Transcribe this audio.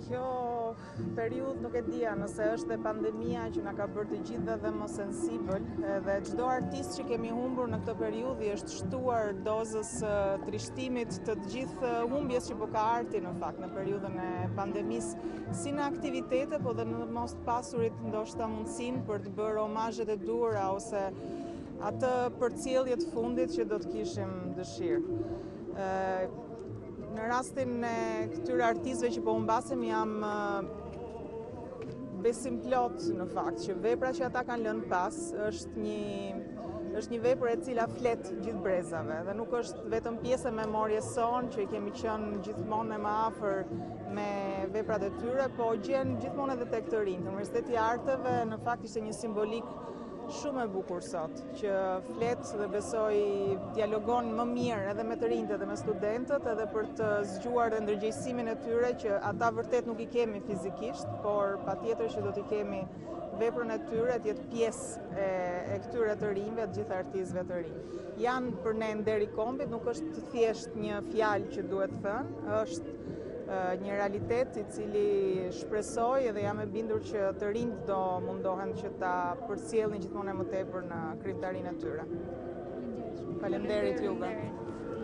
Kjo periudhë nuk e dia nëse është e pandemia që na ka bërë të gjithë dhe më sensibël, dhe çdo artist që kemi humbur në këtë periudhë është shtuar dozës trishtimit të gjithë humbjes që po ka arti në fakt në periudhën e pandemisë, si në aktivitete, po dhe në mos pasurit ndoshta mundësinë për të bërë omazhet e duhura ose atë përcillje të fundit që do të kishim dëshirë. Në rastin e këtyre artistëve që po humbasim jam besim plot në fakt që vepra që ata kanë lënë pas është një vepër e cila flet gjithë brezave dhe nuk është vetëm pjesë e memorjes sonë që i kemi qenë gjithmonë më afër me veprat e tyre, po gjen gjithmonë edhe tek të rinjtë. Universiteti i Arteve në fakt ishte një simbolik shumë e bukur sot, që flet dhe besoj dialogon më mirë edhe me të rinjtë edhe me studentët, edhe për të zgjuar dhe ndërgjegjësimin e tyre që ata vërtet nuk i kemi fizikisht, por patjetër që do t'i kemi veprën e tyre të jetë pjesë e këtyre të rinjve, të gjithë artistëve të rinj. Janë për ne nder i kombit, nuk është thjesht një fjalë që duhet thënë, është një realitet i cili shpresoj edhe jam e bindur që të rinjt do mundohen që ta përcjellin gjithmonë më tepër në krijtarinë e tyre. Faleminderit juve.